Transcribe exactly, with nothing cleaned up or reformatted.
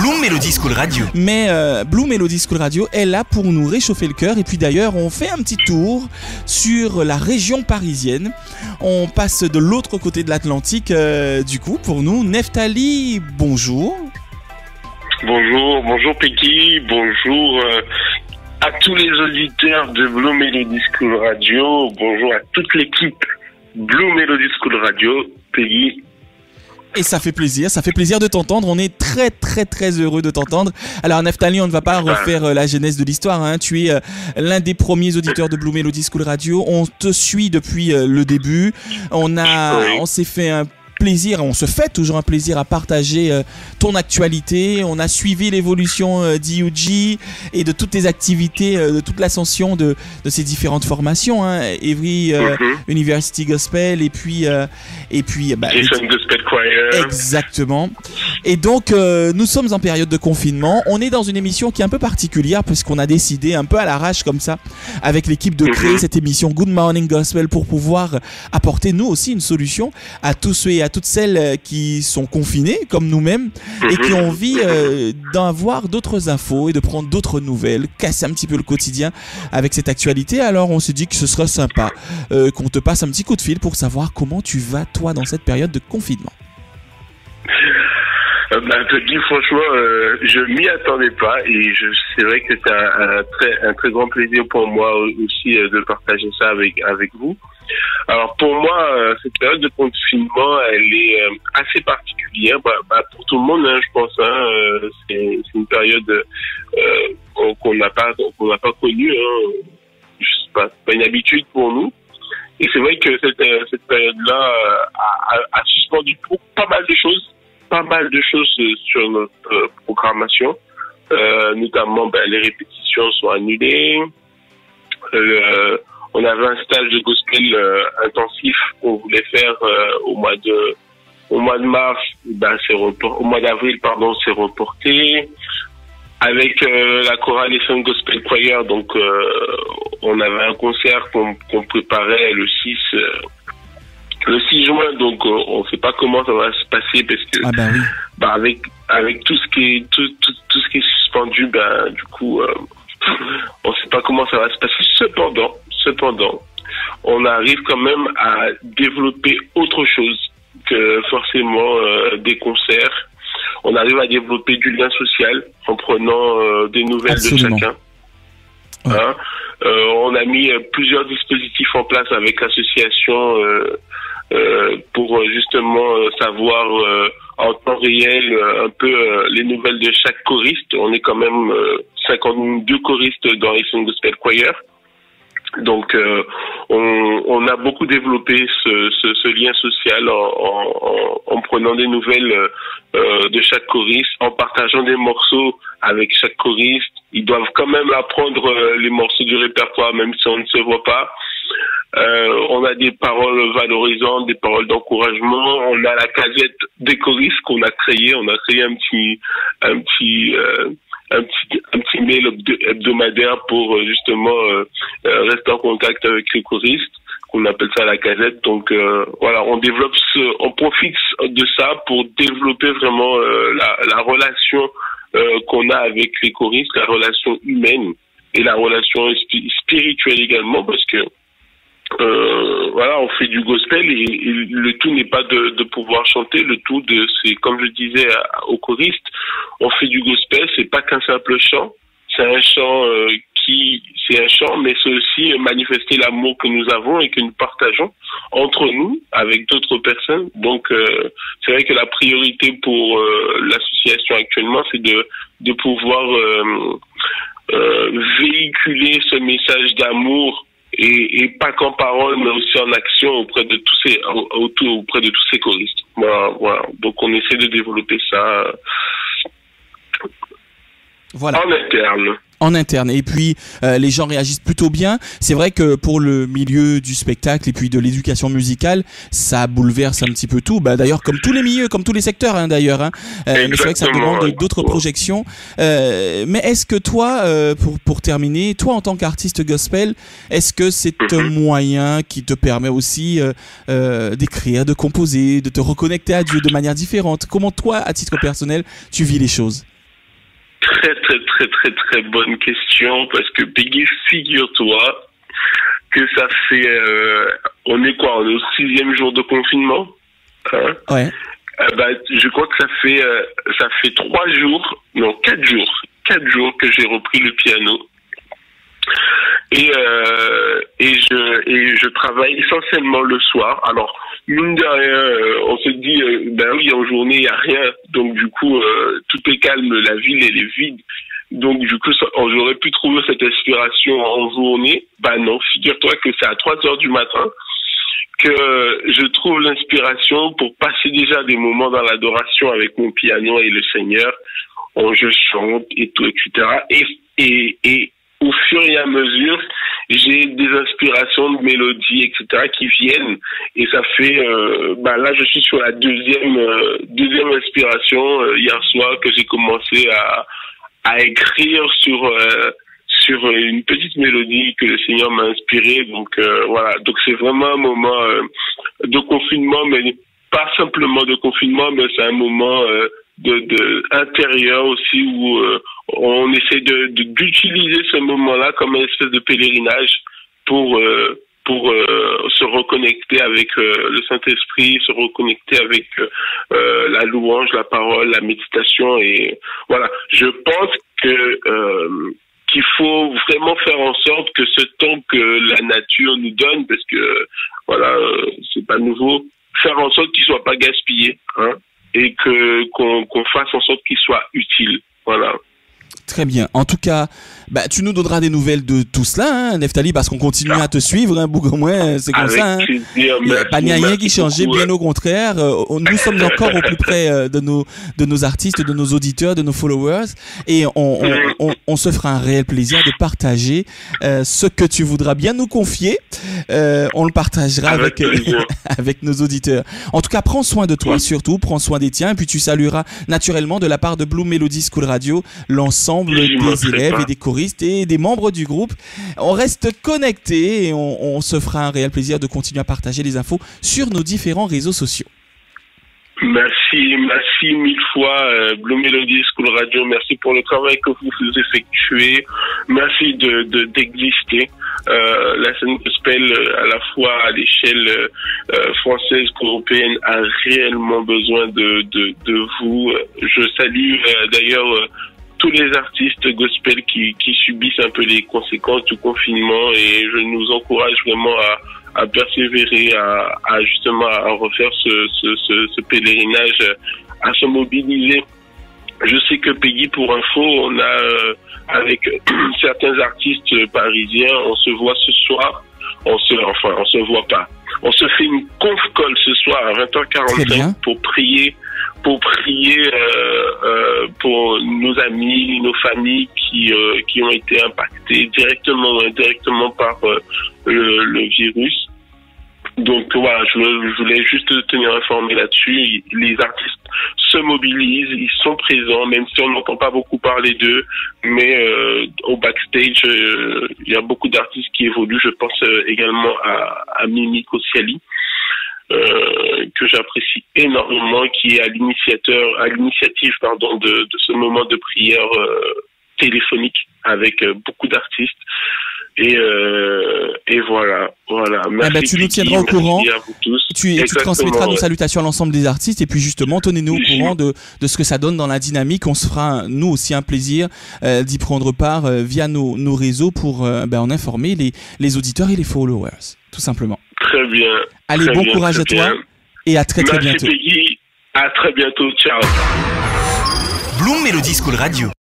Blue Melody School Radio. Mais euh, Blue Melody School Radio est là pour nous réchauffer le cœur. Et puis d'ailleurs, on fait un petit tour sur la région parisienne. On passe de l'autre côté de l'Atlantique, euh, du coup, pour nous. Neftali, bonjour. Bonjour, bonjour Peggy, bonjour euh, à tous les auditeurs de Blue Melody School Radio, bonjour à toute l'équipe Blue Melody School Radio, Peggy. Et ça fait plaisir, ça fait plaisir de t'entendre. On est très très très heureux de t'entendre. Alors Neftali, on ne va pas refaire euh, la genèse de l'histoire, hein. Tu es euh, l'un des premiers auditeurs de Blue Melody School Radio. On te suit depuis euh, le début. On a, oui. on s'est fait un plaisir, on se fait toujours un plaisir à partager euh, ton actualité. On a suivi l'évolution euh, d'I U G et de toutes tes activités, euh, de toute l'ascension de, de ces différentes formations, hein. Every euh, mm-hmm. University Gospel et puis euh, et puis bah, Jason les... Gospel Choir. Exactement. Et donc euh, nous sommes en période de confinement. On est dans une émission qui est un peu particulière puisqu'on a décidé un peu à l'arrache comme ça avec l'équipe de créer mm-hmm. cette émission Good Morning Gospel pour pouvoir apporter nous aussi une solution à tous ceux et à toutes celles qui sont confinées comme nous-mêmes mmh. et qui ont envie euh, d'avoir d'autres infos et de prendre d'autres nouvelles, casser un petit peu le quotidien avec cette actualité. Alors on s'est dit que ce serait sympa euh, qu'on te passe un petit coup de fil pour savoir comment tu vas toi dans cette période de confinement. Euh, bah, je te dis franchement, euh, je m'y attendais pas et je, c'est vrai que c'est un, un, très, un très grand plaisir pour moi aussi euh, de partager ça avec, avec vous. Alors pour moi, euh, cette période de confinement, elle est euh, assez particulière, bah, bah, pour tout le monde, hein, je pense. Hein, euh, c'est, c'est une période euh, qu'on n'a pas, qu'on n'a pas connue. Hein, je sais pas, c'est pas une habitude pour nous. Et c'est vrai que cette, euh, cette période-là euh, a, a suspendu pas mal de choses, pas mal de choses sur notre euh, programmation, euh, notamment ben, les répétitions sont annulées. Euh, On avait un stage de gospel euh, intensif qu'on voulait faire euh, au mois de au mois de mars, ben c'est report, au mois d'avril pardon, c'est reporté. Avec euh, la chorale et son gospel choir, donc euh, on avait un concert qu'on, qu'on préparait le six euh, le six juin, donc euh, on ne sait pas comment ça va se passer parce que ah ben oui. ben avec avec tout ce qui est tout tout, tout ce qui est suspendu, ben du coup euh, on ne sait pas comment ça va se passer. Cependant Cependant, on arrive quand même à développer autre chose que forcément euh, des concerts. On arrive à développer du lien social en prenant euh, des nouvelles Absolument. de chacun. Ouais. Hein euh, on a mis euh, plusieurs dispositifs en place avec l'association euh, euh, pour justement euh, savoir euh, en temps réel euh, un peu euh, les nouvelles de chaque choriste. On est quand même euh, cinquante-deux choristes dans les Jason Gospel Choir. Donc, euh, on, on a beaucoup développé ce, ce, ce lien social en, en, en prenant des nouvelles euh, de chaque choriste, en partageant des morceaux avec chaque choriste. Ils doivent quand même apprendre euh, les morceaux du répertoire, même si on ne se voit pas. Euh, on a des paroles valorisantes, des paroles d'encouragement. On a la casette des choristes qu'on a créée. On a créé un petit, un petit. Euh, un petit un petit mail hebdomadaire pour justement euh, rester en contact avec les choristes, qu'on appelle ça la casette. Donc euh, voilà, on développe ce, on profite de ça pour développer vraiment euh, la, la relation euh, qu'on a avec les choristes, la relation humaine et la relation spirituelle également, parce que Euh, voilà, on fait du gospel et, et le tout n'est pas de, de pouvoir chanter. Le tout de, c'est comme je disais à, aux choristes, on fait du gospel, c'est pas qu'un simple chant, c'est un chant euh, qui, c'est un chant, mais c'est aussi manifester l'amour que nous avons et que nous partageons entre nous avec d'autres personnes. Donc euh, c'est vrai que la priorité pour euh, l'association actuellement, c'est de de pouvoir euh, euh, véhiculer ce message d'amour. Et, et pas qu'en parole, mais aussi en action auprès de tous ces, autour, auprès de tous ces choristes. Voilà, voilà. Donc on essaie de développer ça voilà. en interne. En interne. Et puis, euh, les gens réagissent plutôt bien. C'est vrai que pour le milieu du spectacle et puis de l'éducation musicale, ça bouleverse un petit peu tout. Bah, d'ailleurs, comme tous les milieux, comme tous les secteurs, hein, d'ailleurs. Hein. Euh, mais c'est vrai que ça demande ouais. d'autres ouais. projections. Euh, mais est-ce que toi, euh, pour, pour terminer, toi, en tant qu'artiste gospel, est-ce que c'est mm-hmm. un moyen qui te permet aussi euh, euh, d'écrire, de composer, de te reconnecter à Dieu de manière différente? Comment toi, à titre personnel, tu vis les choses? très très très très très bonne question parce que Peggy, figure-toi que ça fait, euh, on est quoi, on est au sixième jour de confinement, hein? Ouais. Euh, bah, je crois que ça fait, euh, ça fait trois jours, non quatre jours, quatre jours que j'ai repris le piano. Et euh, et je et je travaille essentiellement le soir. Alors mine de rien, euh, on se dit euh, ben oui, en journée il y a rien, donc du coup euh, tout est calme, la ville elle est vide. Donc du coup ça, j'aurais pu trouver cette inspiration en journée. Ben non, figure-toi que c'est à trois heures du matin que je trouve l'inspiration pour passer déjà des moments dans l'adoration avec mon piano et le Seigneur. On, je chante et tout, et cetera. Et et et au fur et à mesure, j'ai des inspirations de mélodies, et cetera qui viennent. Et ça fait, euh, bah là, je suis sur la deuxième, euh, deuxième inspiration euh, hier soir que j'ai commencé à, à écrire sur, euh, sur une petite mélodie que le Seigneur m'a inspirée. Donc euh, voilà. Donc c'est vraiment un moment euh, de confinement, mais pas simplement de confinement, mais c'est un moment euh, de, de intérieur aussi où euh, on essaie de, de d'utiliser ce moment-là comme une espèce de pèlerinage pour euh, pour euh, se reconnecter avec euh, le Saint-Esprit, se reconnecter avec euh, la louange, la parole, la méditation. Et voilà, je pense que euh, qu'il faut vraiment faire en sorte que ce temps que la nature nous donne, parce que voilà, euh, c'est pas nouveau, faire en sorte qu'il soit pas gaspillé, hein, et que qu'on, qu'on fasse en sorte qu'il soit utile. Voilà. Très bien. En tout cas, bah, tu nous donneras des nouvelles de tout cela, hein, Neftali, parce qu'on continue à te suivre, hein, beaucoup moins, c'est comme Avec ça. Hein. Plaisir, Il n'y a pas rien qui changeait, beaucoup, bien au contraire. Euh, nous sommes encore au plus près euh, de nos de nos artistes, de nos auditeurs, de nos followers, et on on, on, on se fera un réel plaisir de partager euh, ce que tu voudras bien nous confier. Euh, on le partagera avec avec, euh, avec nos auditeurs. En tout cas, prends soin de toi, oui. Surtout, prends soin des tiens, et puis tu salueras naturellement de la part de Blue Melody School Radio l'ensemble des élèves et des choristes et des membres du groupe. On reste connectés et on, on se fera un réel plaisir de continuer à partager les infos sur nos différents réseaux sociaux. Merci, merci mille fois euh, Blue Melody School Radio. Merci pour le travail que vous effectuez. Merci de, de d'exister. Euh, la scène gospel, euh, à la fois à l'échelle euh, française qu'européenne, a réellement besoin de de, de vous. Je salue euh, d'ailleurs euh, tous les artistes gospel qui, qui subissent un peu les conséquences du confinement, et je nous encourage vraiment à, à persévérer, à, à justement à refaire ce, ce, ce, ce pèlerinage, à se mobiliser. Je sais que Peggy, pour info, on a euh, avec certains artistes parisiens, on se voit ce soir, on se, enfin on se voit pas, on se fait une conf call ce soir à vingt heures quarante-cinq pour prier. pour prier euh, euh, pour nos amis, nos familles qui euh, qui ont été impactés directement ou indirectement par euh, le, le virus. Donc voilà, je, je voulais juste te tenir informé là-dessus. Les artistes se mobilisent, ils sont présents, même si on n'entend pas beaucoup parler d'eux, mais euh, au backstage, euh, il y a beaucoup d'artistes qui évoluent. Je pense euh, également à, à Mimi Kosiali. Euh, que j'apprécie énormément, qui est à l'initiateur, à l'initiative, pardon, de, de ce moment de prière euh, téléphonique avec euh, beaucoup d'artistes. Et euh, et voilà, voilà. Merci. Ah bah, tu nous tiendras au courant. À vous tous. Tu, tu transmettras nos salutations à l'ensemble des artistes, et puis justement, tenez-nous au courant de de ce que ça donne dans la dynamique. On se fera nous aussi un plaisir euh, d'y prendre part euh, via nos nos réseaux pour euh, ben, en informer les les auditeurs et les followers, tout simplement. Très bien. Allez, très bon bien, courage à toi bien. Et à très très Merci bientôt. Peggy. À très bientôt. Ciao. Blue Melody School Radio.